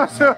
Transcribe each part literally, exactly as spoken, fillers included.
안녕하세요.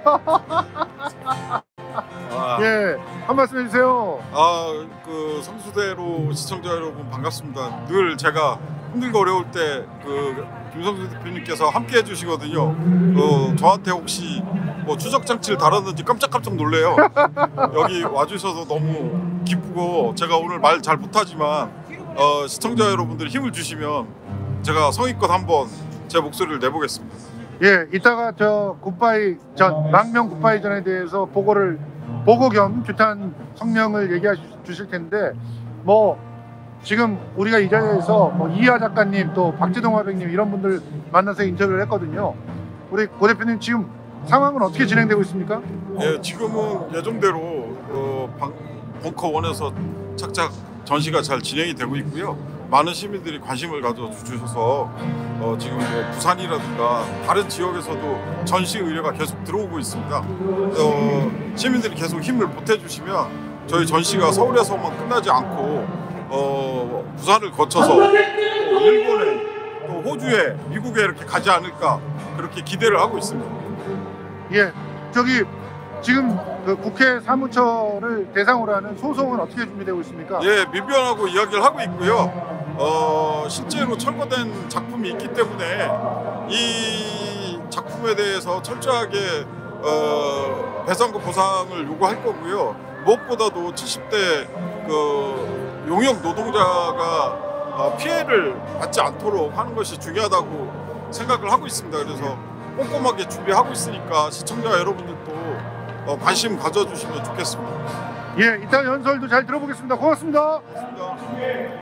아, 예, 한 말씀 해주세요. 아, 그 성수대로 시청자 여러분 반갑습니다. 늘 제가 힘들고 어려울 때 그 김성수 대표님께서 함께 해주시거든요. 어, 저한테 혹시 뭐 추적 장치를 달았는지 깜짝깜짝 놀래요. 여기 와주셔서 너무 기쁘고 제가 오늘 말 잘 못하지만 어, 시청자 여러분들 힘을 주시면 제가 성의껏 한번 제 목소리를 내보겠습니다. 예, 이따가 저 굿바이 전 망명 굿바이 전에 대해서 보고를 보고 겸 규탄 성명을 얘기해 주실 텐데 뭐 지금 우리가 이 자리에서 뭐 이하 작가님 또 박재동 화백님 이런 분들 만나서 인터뷰를 했거든요. 우리 고 대표님 지금 상황은 어떻게 진행되고 있습니까? 예, 지금은 예정대로 어, 방, 벙커 원에서 착착 전시가 잘 진행이 되고 있고요. 많은 시민들이 관심을 가져주셔서 어, 지금 뭐 부산이라든가 다른 지역에서도 전시 의뢰가 계속 들어오고 있습니다. 어, 시민들이 계속 힘을 보태주시면 저희 전시가 서울에서만 끝나지 않고 어, 부산을 거쳐서 또 일본에 또 호주에 미국에 이렇게 가지 않을까 그렇게 기대를 하고 있습니다. 예, 저기 지금 그 국회 사무처를 대상으로 하는 소송은 어떻게 준비되고 있습니까? 예, 민변하고 이야기를 하고 있고요. 어, 실제로 철거된 작품이 있기 때문에 이 작품에 대해서 철저하게 어, 배상과 보상을 요구할 거고요. 무엇보다도 칠십 대 그 용역 노동자가 어, 피해를 받지 않도록 하는 것이 중요하다고 생각을 하고 있습니다. 그래서 꼼꼼하게 준비하고 있으니까 시청자 여러분들도 어, 관심 가져주시면 좋겠습니다. 예, 이따 연설도 잘 들어보겠습니다. 고맙습니다. 고맙습니다.